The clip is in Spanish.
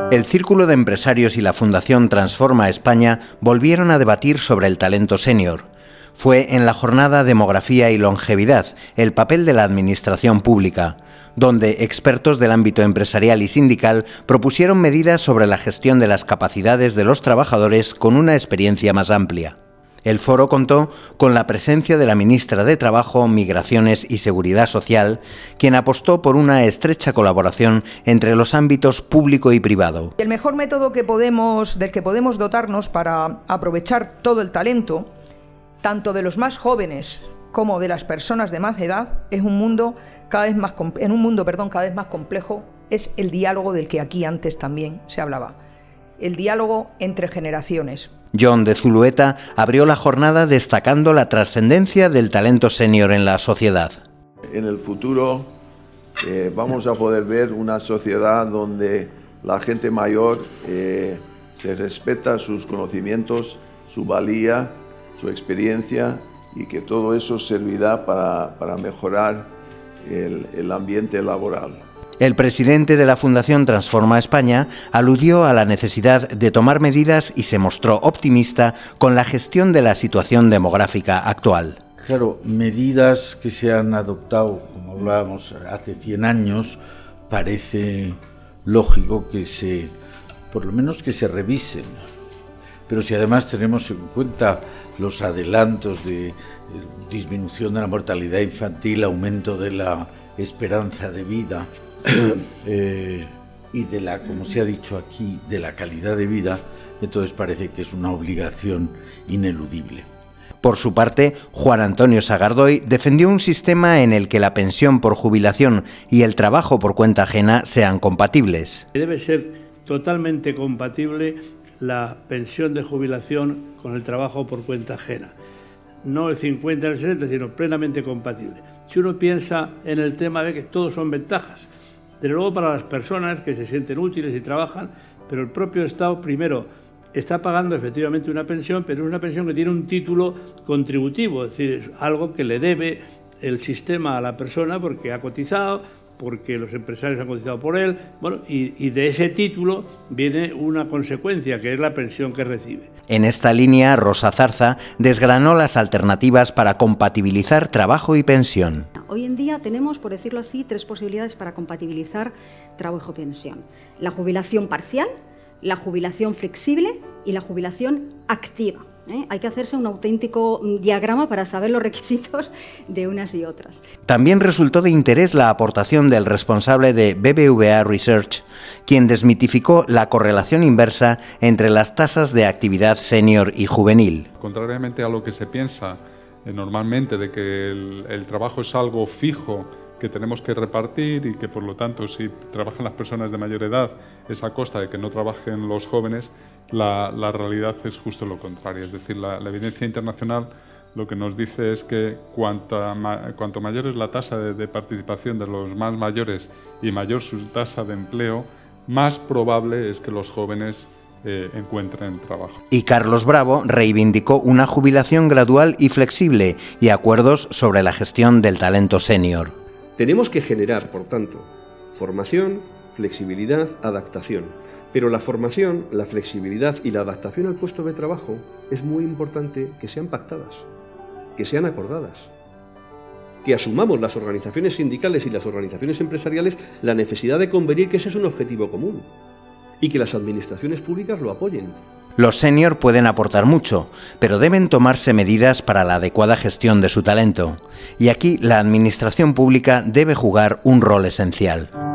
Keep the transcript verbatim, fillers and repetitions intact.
El Círculo de Empresarios y la Fundación Transforma España volvieron a debatir sobre el talento senior. Fue en la jornada Demografía y Longevidad, el papel de la administración pública, donde expertos del ámbito empresarial y sindical propusieron medidas sobre la gestión de las capacidades de los trabajadores con una experiencia más amplia. El foro contó con la presencia de la ministra de Trabajo, Migraciones y Seguridad Social, quien apostó por una estrecha colaboración entre los ámbitos público y privado. El mejor método que podemos, del que podemos dotarnos para aprovechar todo el talento, tanto de los más jóvenes como de las personas de más edad, es un mundo cada vez más en un mundo, perdón, cada vez más complejo, es el diálogo del que aquí antes también se hablaba, el diálogo entre generaciones. Jon de Zulueta abrió la jornada destacando la trascendencia del talento senior en la sociedad. En el futuro eh, vamos a poder ver una sociedad donde la gente mayor eh, se respeta sus conocimientos, su valía, su experiencia, y que todo eso servirá para, para mejorar el, el ambiente laboral. El presidente de la Fundación Transforma España aludió a la necesidad de tomar medidas y se mostró optimista con la gestión de la situación demográfica actual. Claro, medidas que se han adoptado, como hablábamos, hace cien años, parece lógico que se, por lo menos que se revisen. Pero si además tenemos en cuenta los adelantos de disminución de la mortalidad infantil, aumento de la esperanza de vida, Eh, y de la, como se ha dicho aquí, de la calidad de vida, entonces parece que es una obligación ineludible. Por su parte, Juan Antonio Sagardoy defendió un sistema en el que la pensión por jubilación y el trabajo por cuenta ajena sean compatibles. Debe ser totalmente compatible la pensión de jubilación con el trabajo por cuenta ajena. No el cincuenta y el sesenta, sino plenamente compatible. Si uno piensa en el tema, ve que todos son ventajas. Desde luego para las personas que se sienten útiles y trabajan, pero el propio Estado primero está pagando efectivamente una pensión, pero es una pensión que tiene un título contributivo, es decir, es algo que le debe el sistema a la persona porque ha cotizado, porque los empresarios han cotizado por él, bueno, y, y de ese título viene una consecuencia, que es la pensión que recibe. En esta línea, Rosa Zarza desgranó las alternativas para compatibilizar trabajo y pensión. Hoy en día tenemos, por decirlo así, tres posibilidades para compatibilizar trabajo y pensión. La jubilación parcial, la jubilación flexible y la jubilación activa. ¿Eh? Hay que hacerse un auténtico diagrama para saber los requisitos de unas y otras. También resultó de interés la aportación del responsable de B B V A Research, quien desmitificó la correlación inversa entre las tasas de actividad senior y juvenil. Contrariamente a lo que se piensa eh, normalmente de que el, el trabajo es algo fijo que tenemos que repartir y que por lo tanto si trabajan las personas de mayor edad es a costa de que no trabajen los jóvenes, la, la realidad es justo lo contrario. Es decir, la, la evidencia internacional lo que nos dice es que cuanta, ma, cuanto mayor es la tasa de, de participación de los más mayores y mayor su tasa de empleo, más probable es que los jóvenes eh, encuentren trabajo. Y Carlos Bravo reivindicó una jubilación gradual y flexible y acuerdos sobre la gestión del talento senior. Tenemos que generar, por tanto, formación, flexibilidad, adaptación. Pero la formación, la flexibilidad y la adaptación al puesto de trabajo es muy importante que sean pactadas, que sean acordadas, que asumamos las organizaciones sindicales y las organizaciones empresariales la necesidad de convenir que ese es un objetivo común y que las administraciones públicas lo apoyen. Los senior pueden aportar mucho, pero deben tomarse medidas para la adecuada gestión de su talento. Y aquí la administración pública debe jugar un rol esencial.